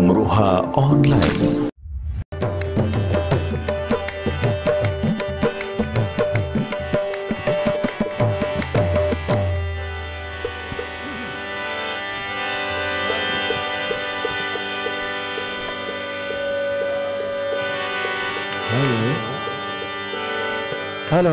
Amroha online. Hello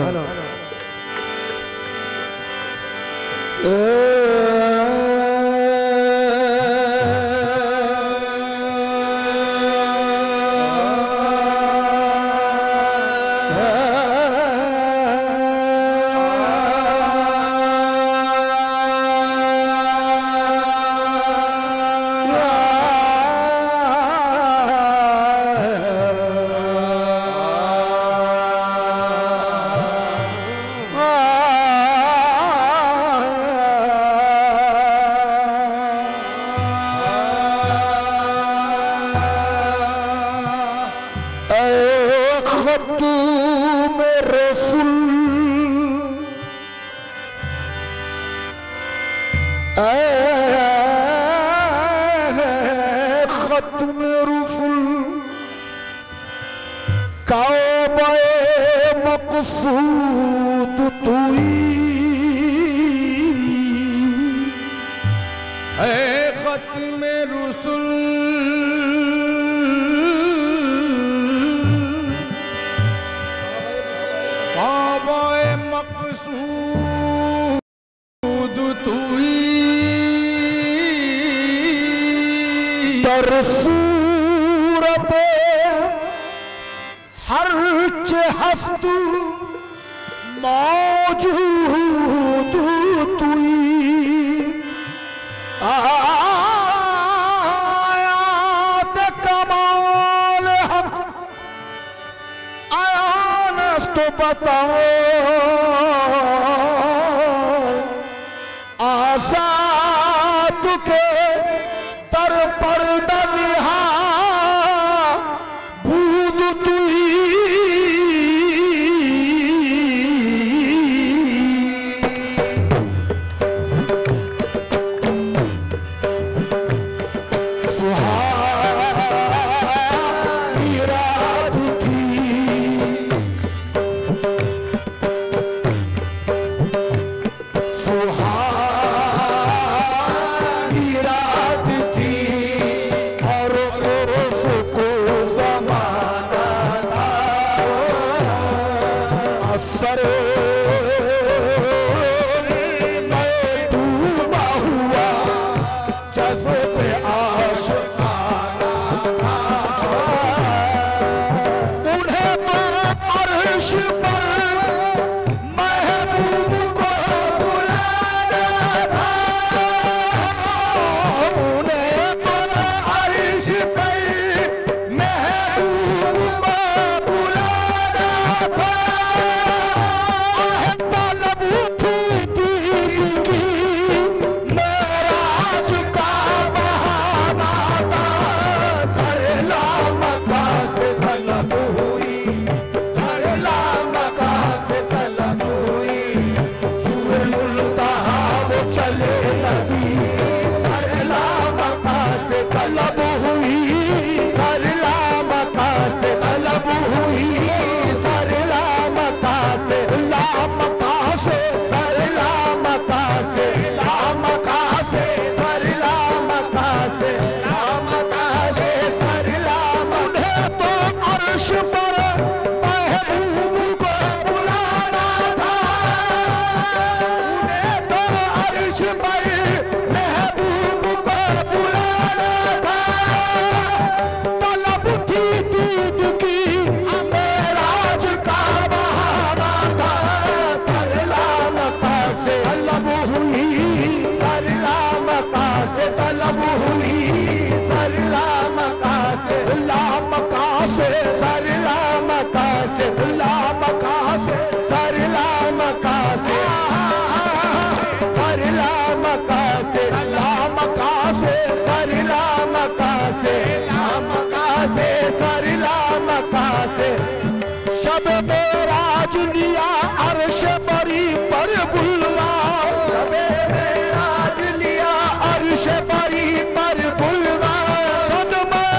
शब मेराज लिया अर्श बरी पर बुलवा, शब मेराज लिया अर्श बरी पर बुलवा,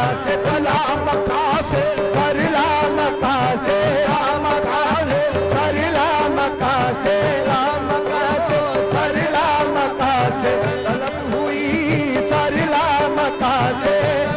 से तला मका से सरला मका से मका से सरला मका से मका से सरला मका से तलब हुई सरला मका से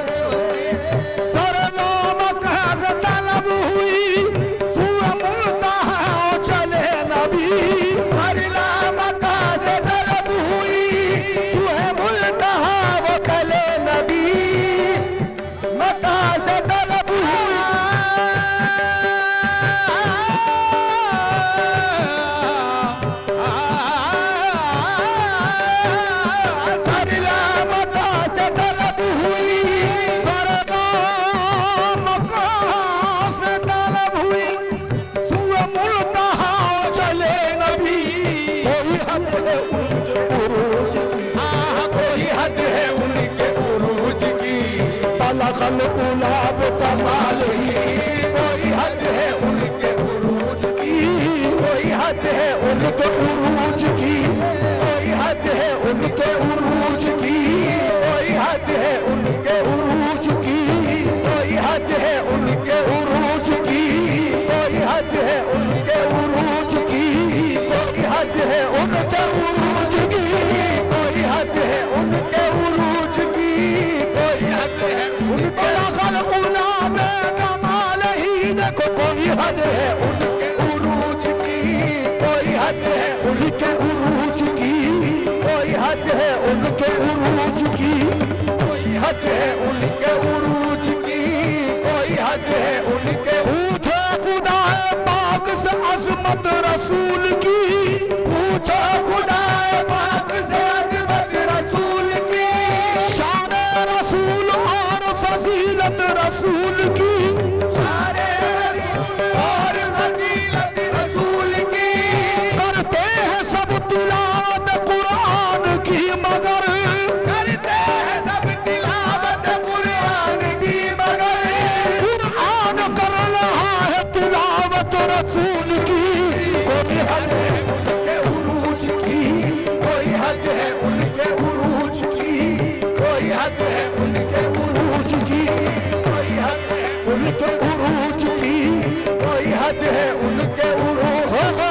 सरला मका से तलब हुई तू मुल्तहा चले नबी सरला मका से तलब हुई तू मुल्तहा वो चले नबी मका से तलब हुई सरला मका से तलब हुई सरला मका से तलब हुई तू मुल्तहा चले नबी कोई हद है उनके उरूज की कोई हद है उनके उरूज की बलगल गुलाब कमाल ही कोई हद है उनके उरूज की कोई हद है उनके उरूज की कोई हद है उनके उरूज की कोई हद है उनके उरूज की कोई हद है उनके उरूज की कोई हद है उनके उरूज की कोई हद है उनके उरूज की कोई हद है उनके उरूज की कोई हद है उनके अकल गुलाब कमाल ही देखो कोई हद है उनके उरूज की कोई हद है उनके उरूज की कोई हद है उनके उरूज की कोई हद है उनके उरूज की कोई हद है उनके पूछो खुदा पाक से अजमत रसूल की पूछो खुदा पाक से अजमत रसूल की शान रसूल और फजीलत रसूल की शान रसूल और फजीलत रसूल की करते हैं सब तिलावत कुरान की मगर करते हैं सब तिलावत कुरान की मगर कुरान कर रहा है तिलावत रसूल की कोई हद है उनके उरूज की कोई हद है उनके उरूज की कोई हद है उनके उरूज की कोई हद है उनके उरूज की कोई हद है उनके उरूज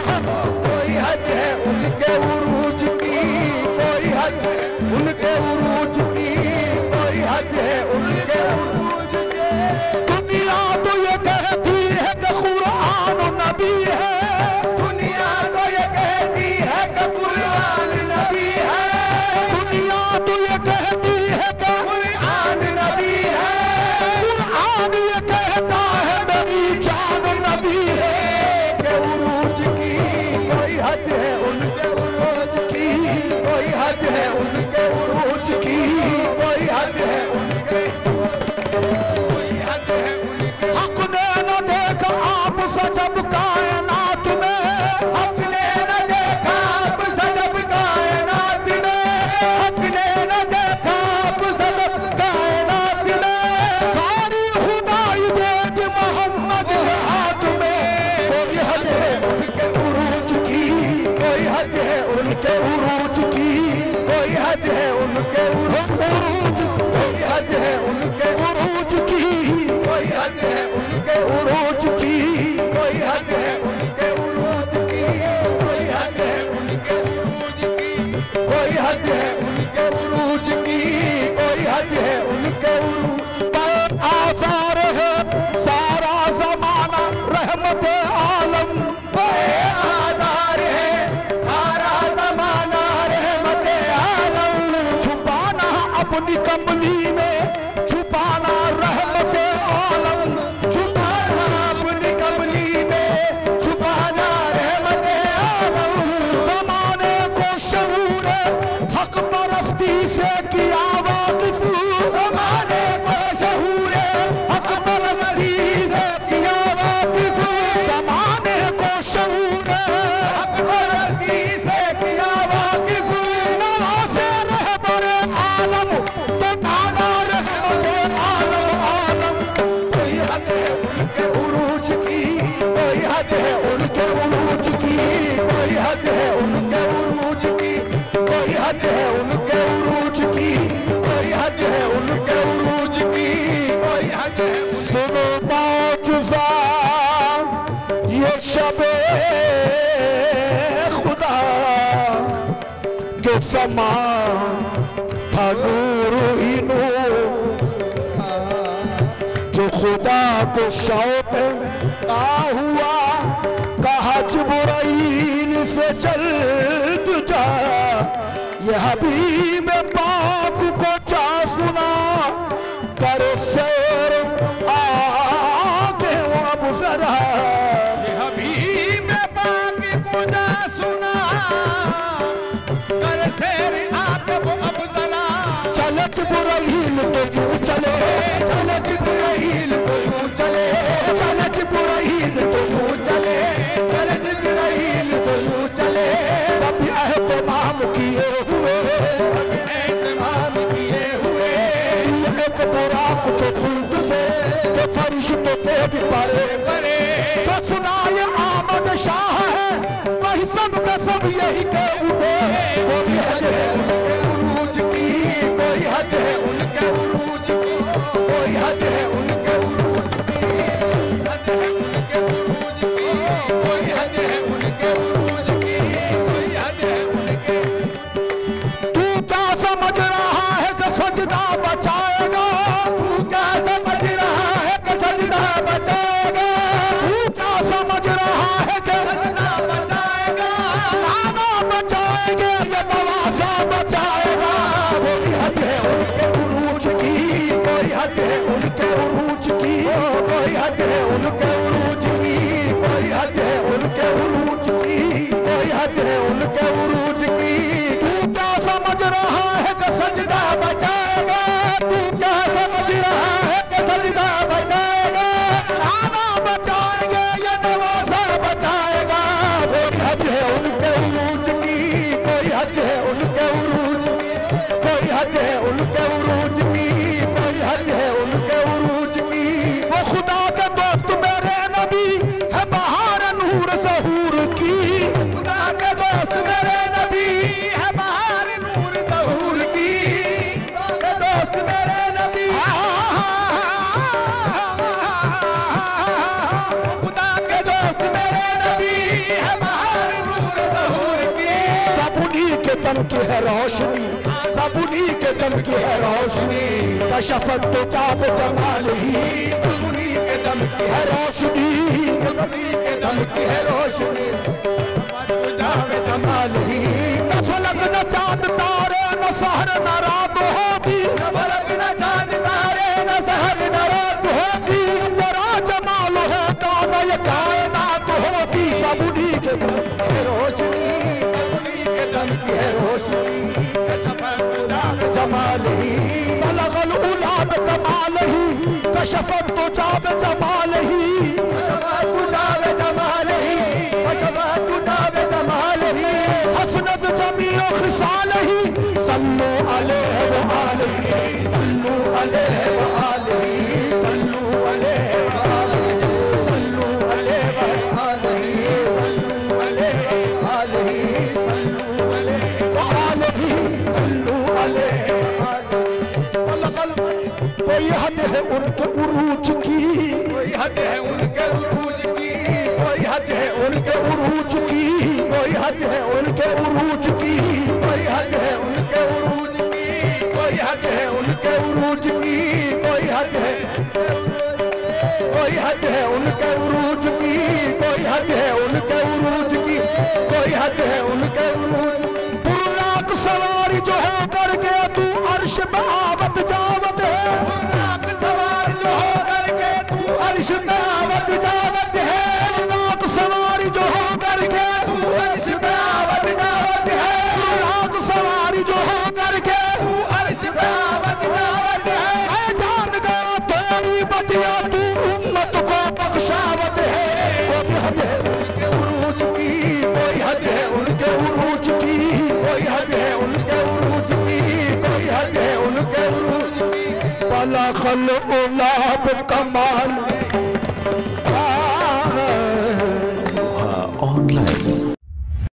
कोई हद है उनके उरूज की कोई हद है उनके उरूज की कोई हद है उनके उरूज की दुनिया तो ये कहती है कि कुरान नबी है दुनिया तो ये कहती है कि कुरान नबी है दुनिया तो ये कहती है कि कुरान नबी है कुरान ये कहता है नबी जान नबी है के उरूज की कोई हद है उनके उरूज की कोई हद है उनके उरूज की कोई हद है उनके कोई हद है उनके हक ने न देखा आप सजब कायनात में हक ने न देखा आप सजब कायनात में हक ने न देखा आप सजब कायनात में सारी खुदाई देख मोहम्मद के हाथ में कोई हद है उनके उरूज की कोई हद है उनके उरूज की कोई हद है उनके उरूज कोई हद है उनके उरूज की कोई हद है उनके उरूज की कोई हद है उनके उरूज की कोई हद है उनके उरूज की कोई हद है उनके उरूज की कोई हद है उनके उरूज आसार है सारा जमाना रहमत आलम आधार है सारा जमाना रहमत आलम छुपाना अपनी कमली में छुपाना रहमत आलम छुपाना अपनी कमली में छुपाना रहमत आलम जमाने को शऊर हक परस्ती से किया वाकिफ जमाने को शऊर हक परस्ती से किया वाकिफ जमाने को शऊर हक परस्ती से किया वाकिफ नवासे रहबर आलम तो सुनो मौजज़ा ये शबे खुदा जो समा था नूर ही नूर, जो खुदा को शौक आ हुआ कहा जिब्राइल से जल्द जा, ये हबीब पाक को जा सुना कर सैर आगे वो अब जरा, ये हबीब पाक को जा सुना कर सैर आगे वो अब जरा। चले जिब्राइल तो यूं चले, चले जिब्राइल तो यूं चले, चले जिब्राइल तो यूं चले, चले जिब्राइल तो यूं चले, सब एहतमाम किए हुए, सब एहतमाम किए हुए, एक बुराक जो खुद से के फरिश्तों पे भी पड़े बड़े जो सुनाए आमद शाह है, वही सब के सब यही के उठे, कोई हद है उनके उरूज की, कोई हद है उनके उरूज की, कोई हद है उनके उरूज की, हद है उनके उरूज की, कोई हद है उनके उरूज की, कोई हद है उनके। तू क्या समझ रहा है कि सजदा बचाएगा, तू क्या समझ रहा है कि सजदा बचाएगा, तू क्या समझ रहा है कि सजदा बचाएगा, नाना बचाएंगे ये नवाजा बचाएगा, कोई हद है उनके उरूज की, कोई हद है उनके उरूज की, कोई हद है उनके उरूज की, कोई हद है उनके उरूज की, कोई हद है उनके उरूज की। तू क्या समझ रहा है कि सजदा बचाएगा, तू क्या समझ रहा है कि सजदा बचाएगा, नाना बचाएंगे ये नवाजा बचाएगा, कोई हद है उनके उरूज की, कोई हद है उनके उरूज की, कोई हद है उनके उरूज की, कोई हद है उनके उरूज की। वो खुदा के दोस्त मेरे नबी है बहार नूर ज़हूर की, खुदा के दोस्त मेरे नबी है बहार नूर ज़हूर की, खुदा के दोस्त मेरे नबी, खुदा के दोस्त मेरे नबी है बहार नूर ज़हूर की। सब उन्हीं के दम की है रोशनी, सब उन्हीं के दम की है रोशनी, कशफत तो चाब जमाल ही, सब उन्हीं के दम की है रोशनी, सब उन्हीं के दम की है रोशनी, चाब जमाल ही। न फलक न चांद तारे न सहर न रात होती, न फलक न चांद तारे न सहर न रात होती, तेरा जमाल होता न ये कायनात होती, सब उन्हीं के दम की है रोशनी, सब उन्हीं के दम की है रोशनी, जमाल ही बलगल उलाब कमाल ही, कशफत तो जाब जमाल ही, उलाब जमाल ही, कशफत उलाब जमाल ही, हसनत जमीओ खिसाल ही, सल्लू अलैहि व आलिही, सल्लू अलैहि व आलिही, सल्लू अलैहि व आलिही, सल्लू अलैहि व आलिही, सल्लू अलैहि व आलिही, सल्लू अलैहि व आलिही, सल्लू अलैहि व आलिही। कोई हद है उनके उरूज की, कोई हद है उनके उरूज की, कोई हद है उनके उरूज की, कोई हद है उनके उरूज की, कोई हद है उनके उरूज की, कोई हद है उनके उरूज की, कोई हद है, कोई हद है उनके उरूज की, कोई हद है उनके उरूज की, कोई हद है उनके उरूज। बुर्राक सवारी जो है करके तू अर्श पे आवत जावत है, बुर्राक सवार जो हो करके तू अर्श पे आवत जावत है, बुर्राक सवारी जो हो करके तू अर्श पे आवत जावत है, बुर्राक सवारी जो हो करके तू अर्श पे आवत जावत है। मैं जान गया तेरी बतिया तू उम्मत को बख्शावत है, कोई हद है उनके उरूज की, कोई हद है उनके उरूज की, कोई हद है उनके उरूज की, कोई हद है उनके उरूज की। बलगल उलाब कमाल ऑनलाइन